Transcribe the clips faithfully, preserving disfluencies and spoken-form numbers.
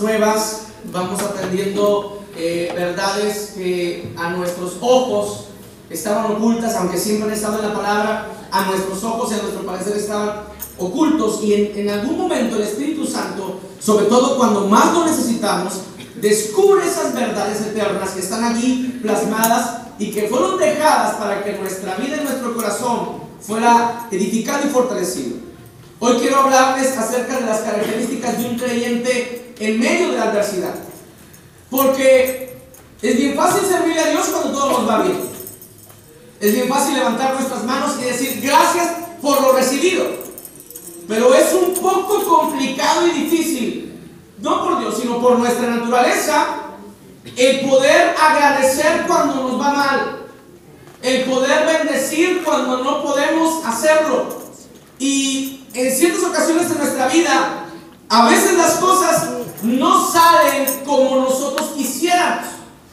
nuevas, vamos aprendiendo eh, verdades que a nuestros ojos estaban ocultas, aunque siempre han estado en la palabra, a nuestros ojos y a nuestro parecer estaban ocultos, y en, en algún momento el Espíritu Santo, sobre todo cuando más lo necesitamos, descubre esas verdades eternas que están allí plasmadas y que fueron dejadas para que nuestra vida y nuestro corazón fuera edificado y fortalecido. Hoy quiero hablarles acerca de las características de un creyente en medio de la adversidad, porque es bien fácil servirle a Dios cuando todo nos va bien. Es bien fácil levantar nuestras manos y decir gracias por lo recibido, pero es un poco complicado y difícil, no por Dios, sino por nuestra naturaleza, el poder agradecer cuando nos va mal, el poder bendecir cuando no podemos hacerlo. Y en ciertas ocasiones de nuestra vida, a veces las cosas no salen como nosotros quisiéramos.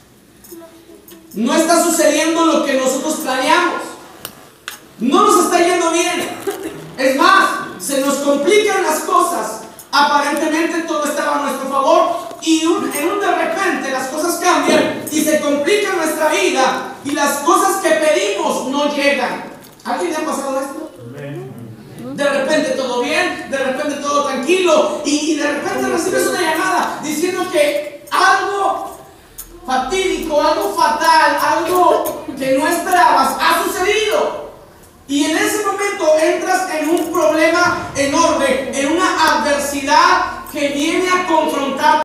No está sucediendo lo que nosotros planeamos. No nos está yendo bien. Es más, se nos complican las cosas. Aparentemente todo estaba a nuestro favor y un, en un de repente las cosas cambian y se complica nuestra vida y las cosas que pedimos no llegan. ¿A alguien le ha pasado esto? De repente todo bien, de repente todo tranquilo y, y de repente recibes una llamada diciendo que algo fatídico, algo fatal, algo que no esperabas ha sucedido. Y en ese momento entras en un problema enorme, en una adversidad que viene a confrontar